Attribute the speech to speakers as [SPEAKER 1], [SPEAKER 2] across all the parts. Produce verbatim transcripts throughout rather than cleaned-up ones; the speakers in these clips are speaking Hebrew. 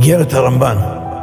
[SPEAKER 1] איגרת הרמב"ן.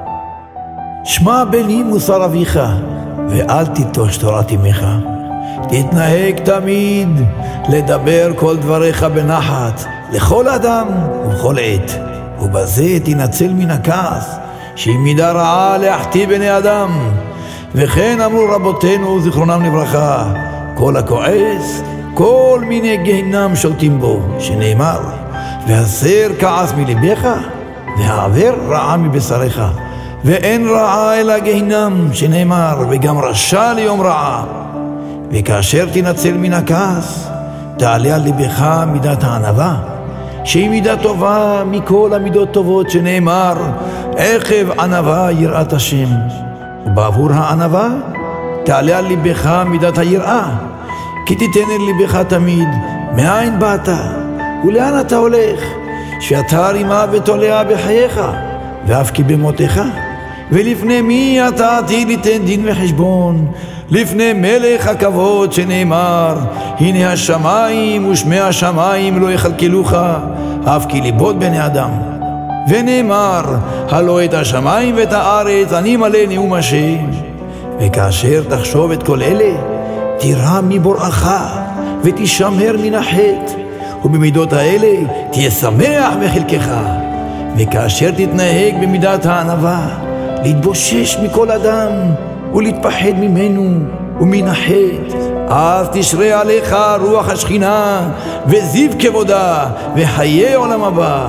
[SPEAKER 1] שמע בני מוסר אביך, ואל תיטוש תורת אמך. תתנהג תמיד לדבר כל דבריך בנחת, לכל אדם ובכל עת, ובזה תנצל מן הכעס, שהיא מידה רעה להחטיא בני אדם. וכן אמרו רבותינו זיכרונם לברכה, כל הכועס, כל מיני גיהנם שולטים בו, שנאמר, והסר כעס מלבך, והעבר רעה מבשריך. ואין רעה אלא גיהנם, שנאמר, וגם רשע ליום רעה. וכאשר תנצל מן הכעס, תעלה על לבך מידת הענווה, שהיא מידה טובה מכל המידות טובות, שנאמר, עקב ענווה יראת השם. ובעבור הענווה תעלה על לבך מידת היראה, כי תיתן אל לבך תמיד מאין באת ולאן אתה הולך, שאתה רימה ותולע בחייך, ואף כי במותך. ולפני מי אתה עתיד ליתן דין וחשבון? לפני מלך הכבוד, שנאמר, הנה השמיים ושמי השמיים לא יכלכלוך, אף כי ליבות בני אדם. ונאמר, הלא את השמיים ואת הארץ אני מלא נאום השם. וכאשר תחשוב את כל אלה, תירא מבוראך ותשמר מן החטא, ובמידות האלה תהיה שמח בחלקך. וכאשר תתנהג במידת הענווה, להתבושש מכל אדם ולהתפחד ממנו ומן החטא, אז תשרה עליך רוח השכינה וזיו כבודה וחיי עולם הבא.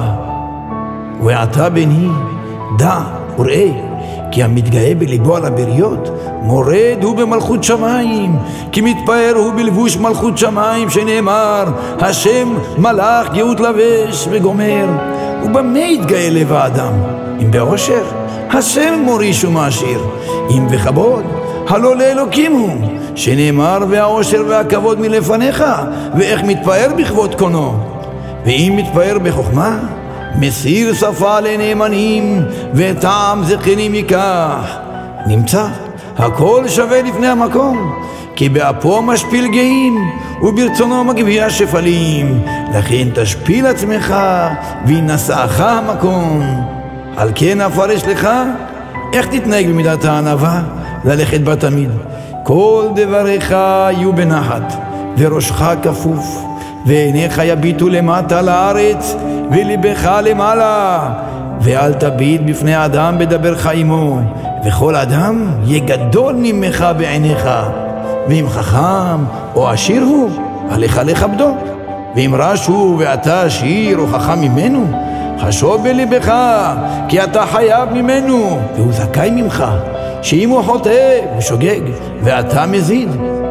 [SPEAKER 1] ועתה בני, דע וראה, כי המתגאה בליבו על הבריות, מורד הוא במלכות שמיים, כי מתפאר הוא בלבוש מלכות שמיים, שנאמר, השם מלאך גאות לבש וגומר. ובמה יתגאה לב האדם? אם בעושר, השם מוריש ומעשיר. אם בכבוד, הלא לאלוקים הוא, שנאמר, והעושר והכבוד מלפניך, ואיך מתפאר בכבוד קונו. ואם מתפאר בחוכמה, מסיר שפה לנאמנים, וטעם זקנים ייקח. נמצא, הכל שווה לפני המקום, כי באפו משפיל גאים, וברצונו מגביה שפלים. לכן תשפיל עצמך, וינשאך המקום. על כן אפרש לך, איך תתנהג במידת הענווה? ללכת בה תמיד. כל דבריך יהיו בנחת, וראשך כפוף, ועיניך יביטו למטה לארץ, ולבך למעלה. ואל תביט בפני אדם בדברך עמו, וכל אדם יהיה גדול ממך בעיניך. ואם חכם או עשיר הוא, עליך לכבדו. ואם רש הוא ואתה עשיר או חכם ממנו, חשוב בלבך, כי אתה חייב ממנו, והוא זכאי ממך. שאם הוא חוטא ושוגג, ואתה מזיד.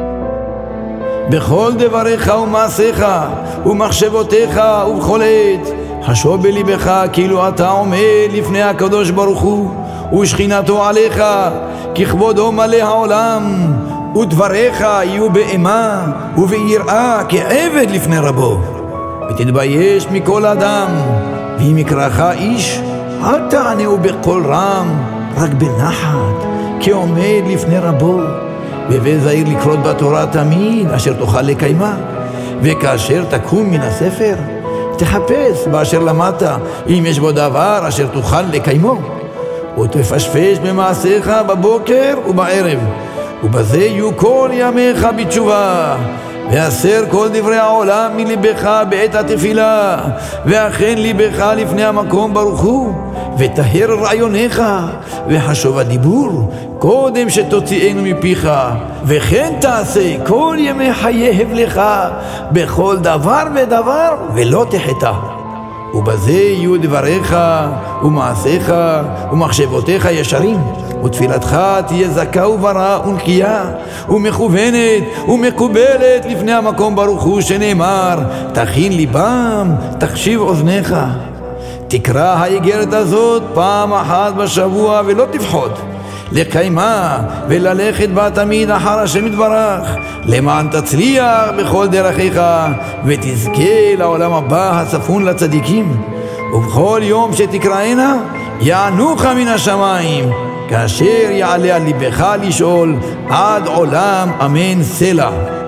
[SPEAKER 1] בכל דבריך ומעשיך ומחשבותיך ובכל עת, חשוב בלבך כאילו אתה עומד לפני הקדוש ברוך הוא, ושכינתו עליך, כי כבודו מלא העולם, ודבריך יהיו באימה וביראה כעבד לפני רבו. ותתבייש מכל אדם, ואם יקראך איש, אל תענהו בקול רם, רק בנחת, כי עומד לפני רבו. והווה זהיר לקרות בתורה תמיד, אשר תוכל לקיימה. וכאשר תקום מן הספר, תחפש באשר למדת, אם יש בו דבר אשר תוכל לקיימו. ותפשפש במעשיך בבוקר ובערב, ובזה יהיו כל ימיך בתשובה. והסר כל דברי העולם מלבך בעת התפילה, ואכן לבך לפני המקום ברוך הוא, וטהר רעיוניך, וחשוב הדיבור קודם שתוציאנו מפיך. וכן תעשה כל ימי חיי הבלך בכל דבר ודבר, ולא תחטא. ובזה יהיו דבריך ומעשיך ומחשבותיך ישרים, ותפילתך תהיה זכה וברא ונקייה ומכוונת ומקובלת לפני המקום ברוך הוא, שנאמר, תכין ליבם תקשיב אוזניך. תקרא האיגרת הזאת פעם אחת בשבוע ולא תפחות, לקיימה וללכת בה תמיד אחר השם יתברך, למען תצליח בכל דרכיך ותזכה לעולם הבא הצפון לצדיקים. ובכל יום שתקראנה יענוך מן השמיים, כאשר יעלה על ליבך לשאול עד עולם אמן סלע.